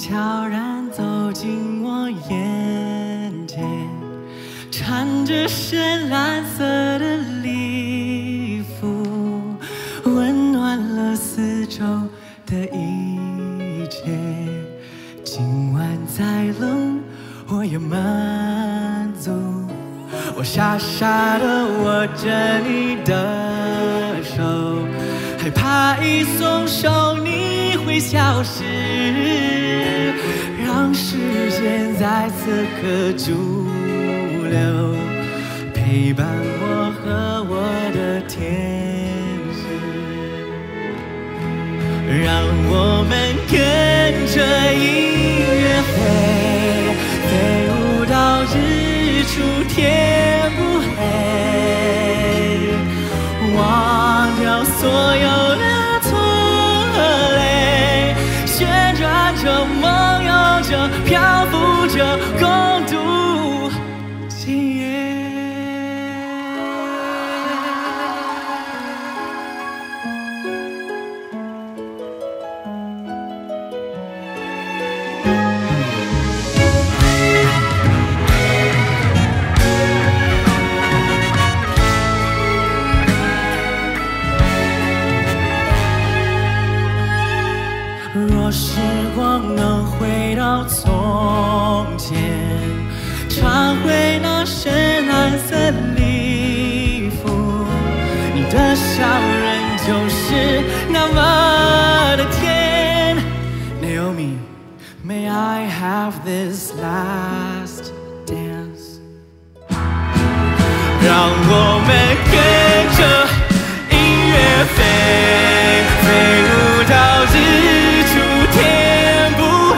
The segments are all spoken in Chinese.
悄然走进我眼前，穿着深蓝色的礼服，温暖了四周的一切。今晚再冷，我也满足。我傻傻地握着你的手，害怕一松手你会消失，让时间在此刻驻留，陪伴我和我的天使。让我们跟着音乐飞，飞舞到日出天不黑，忘掉所有的错和累，旋转着梦游着漂浮着共度今夜。若时光能回到从前，穿回那深蓝色礼服，你的笑容就是那么的甜。 Naomi, may I have this last dance? 让我们跟着音乐飞，飞舞到日出天不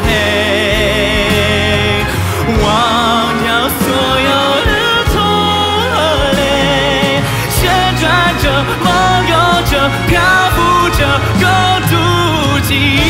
黑，忘掉所有的痛和泪，旋转着梦游着漂浮着共度记忆。